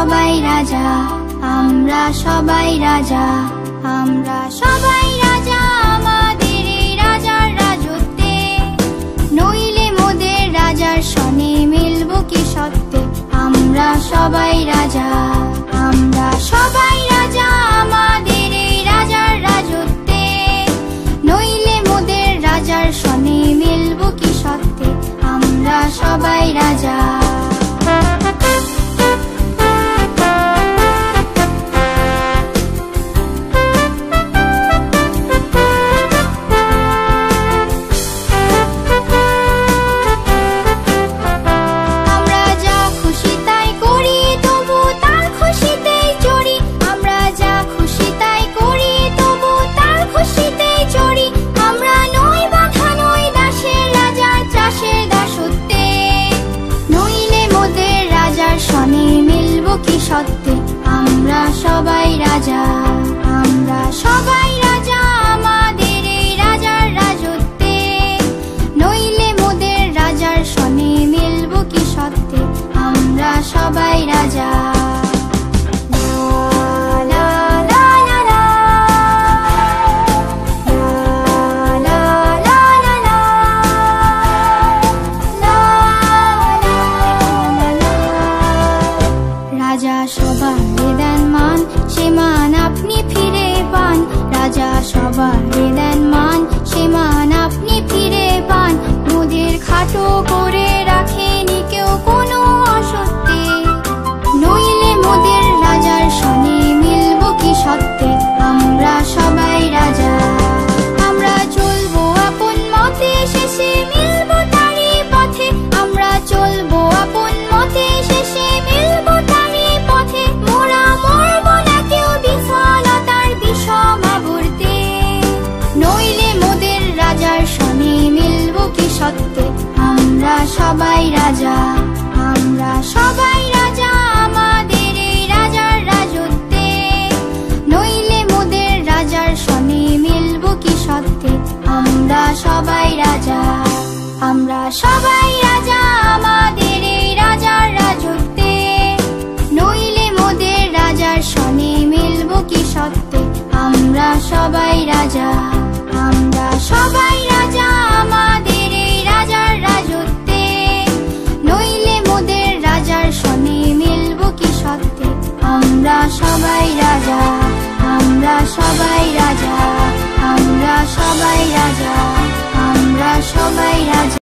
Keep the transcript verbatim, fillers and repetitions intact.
সবাই রাজা, আমরা সবাই রাজা, আমরা সবাই রাজা আমাদের এই রাজার রাজত্বে। নইলে মোদের রাজার সনে মিলব কি সত্যে, আমরা সবাই রাজা, আমরা সবাই রাজা আমাদের এই রাজার রাজত্বে। নইলে মোদের রাজার সনে মিলব কি সত্যে, আমরা সবাই রাজা। সত্যে আমরা সবাই রাজা, আমরা সবাই রাজা আমাদের এই রাজার রাজত্বে। নইলে মোদের রাজার সনে মিলব কি সত্যে, আমরা সবাই রাজা। রাজা সবারে দেন মান, সে মান আপনি ফিরে পান। রাজা সবারে দেন মান, সে মান আপনি ফিরে পান। মোদের খাটো করে রাখেনি কেউ কোনো অসত্যে। নইলে মোদের রাজার সনে মিলব কি সত্যে, আমরা সবাই রাজা। আমরা চলবো আপন মতে, শেষে মিলব তারই পথে। আমরা চলবো আপন মতে, শেষে মিলব তারই পথে। মোরা মরব না কেউ বিফলতার বিষম আবর্তে। নইলে মোদের রাজার সনে মিলব কি সত্যে, আমরা সবাই রাজা, আমরা সবাই রাজা আমাদের এই রাজার রাজত্বে। নইলে মোদের রাজার সনে মিলব কি সত্যে, আমরা সবাই রাজা, আমরা সবাই রাজা আমাদের এই রাজার রাজত্বে। নইলে মোদের রাজার সনে মিলব কি সত্যে, আমরা সবাই রাজা, আমরা সবাই রাজা আমাদের এই রাজার রাজত্বে। নইলে মোদের রাজার সনে মিলব কি সত্যে, আমরা সবাই রাজা, আমরা সবাই